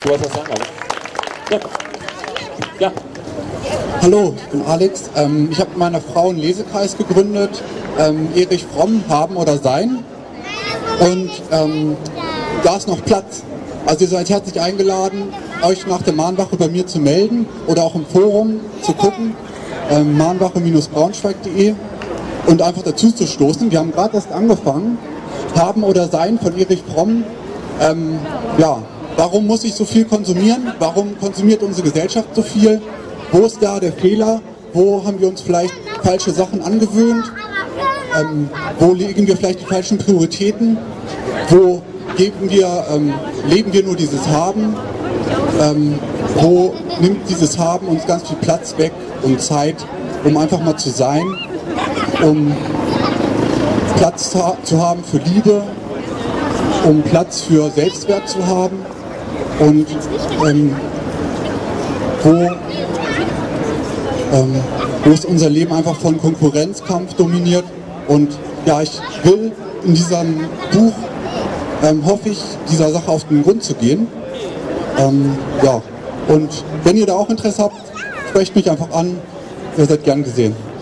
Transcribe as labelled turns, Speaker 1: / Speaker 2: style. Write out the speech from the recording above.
Speaker 1: Du wolltest was sagen, Alex? Ja. Ja.
Speaker 2: Hallo, ich bin Alex. Ich habe mit meiner Frau einen Lesekreis gegründet, Erich Fromm, Haben oder Sein. Und da ist noch Platz. Also ihr seid herzlich eingeladen, euch nach der Mahnwache bei mir zu melden oder auch im Forum zu gucken, mahnwache-braunschweig.de, und einfach dazu zu stoßen. Wir haben gerade erst angefangen, Haben oder Sein von Erich Fromm. Ja, warum muss ich so viel konsumieren? Warum konsumiert unsere Gesellschaft so viel? Wo ist da der Fehler? Wo haben wir uns vielleicht falsche Sachen angewöhnt? Wo legen wir vielleicht die falschen Prioritäten? Wo leben wir nur dieses Haben? Wo nimmt dieses Haben uns ganz viel Platz weg und Zeit, um einfach mal zu sein, um Platz zu haben für Liebe, um Platz für Selbstwert zu haben, und wo ist unser Leben einfach von Konkurrenzkampf dominiert. Und ja, ich will in diesem Buch, hoffe ich, dieser Sache auf den Grund zu gehen. Ja, und wenn ihr da auch Interesse habt, sprecht mich einfach an, ihr seid gern gesehen.